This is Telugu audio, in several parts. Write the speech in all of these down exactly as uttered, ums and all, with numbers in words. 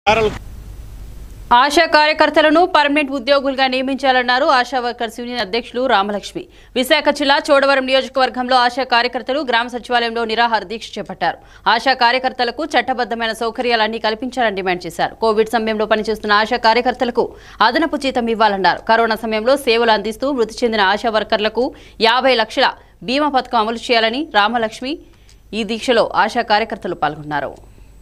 ఆశా కార్యకర్తలను పర్మనెంట్ ఉద్యోగులుగా నియమించాలన్నారు ఆశా వర్కర్స్ యూనియన్ అధ్యక్షులు రామలక్ష్మి. విశాఖ జిల్లా చోడవరం నియోజకవర్గంలో ఆశా కార్యకర్తలు గ్రామ సచివాలయంలో నిరాహార దీక్ష చేపట్టారు. ఆశా కార్యకర్తలకు చట్టబద్దమైన సౌకర్యాలన్నీ కల్పించాలని డిమాండ్ చేశారు. కోవిడ్ సమయంలో పనిచేస్తున్న ఆశా కార్యకర్తలకు అదనపు జీతం ఇవ్వాలన్నారు. కరోనా సమయంలో సేవలు అందిస్తూ మృతి చెందిన ఆశా వర్కర్లకు యాభై లక్షల బీమా పథకం అమలు చేయాలని రామలక్ష్మి ఈ దీక్షలో ఆశా కార్యకర్తలు పాల్గొన్నారు.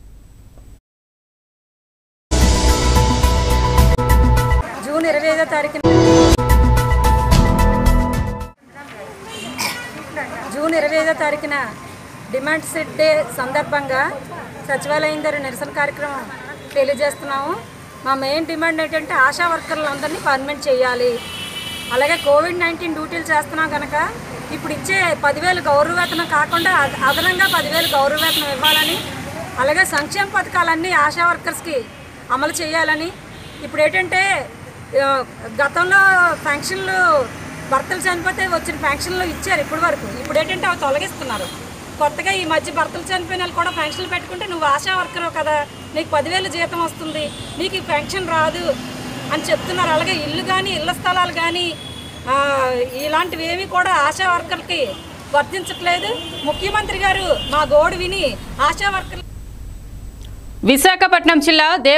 జూన్ ఇరవై ఐదో తారీఖున జూన్ ఇరవై ఐదో తారీఖున డిమాండ్ సెట్ డే సందర్భంగా సచివాలయం దగ్గర నిరసన కార్యక్రమం తెలియజేస్తున్నాము. మా మెయిన్ డిమాండ్ ఏంటంటే ఆశా వర్కర్లందరినీ పర్మనెంట్ చేయాలి. అలాగే కోవిడ్ నైన్టీన్ డ్యూటీలు చేస్తున్నాం కనుక ఇప్పుడు ఇచ్చే పదివేలు గౌరవవేతనం కాకుండా అదనంగా పదివేలు గౌరవవేతనం ఇవ్వాలని, అలాగే సంక్షేమ పథకాలన్నీ ఆశా వర్కర్స్కి అమలు చేయాలని. ఇప్పుడు ఏంటంటే గతంలో పెన్షన్లు భర్తలు చనిపోతే వచ్చిన పెన్షన్లు ఇచ్చారు ఇప్పటి వరకు. ఇప్పుడు ఏంటంటే అవి తొలగిస్తున్నారు. కొత్తగా ఈ మధ్య భర్తలు చనిపోయిన వాళ్ళు కూడా పెన్షన్లు పెట్టుకుంటే నువ్వు ఆశా వర్కరు కదా, నీకు పదివేలు జీతం వస్తుంది, నీకు ఈ పెన్షన్ రాదు అని చెప్తున్నారు. అలాగే ఇల్లు కానీ ఇళ్ల స్థలాలు కానీ ఇలాంటివి ఏవి కూడా ఆశా వర్కర్లకి వర్తించట్లేదు. ముఖ్యమంత్రి గారు మా గోడు విని ఆశా వర్కర్లు విశాఖపట్నం జిల్లా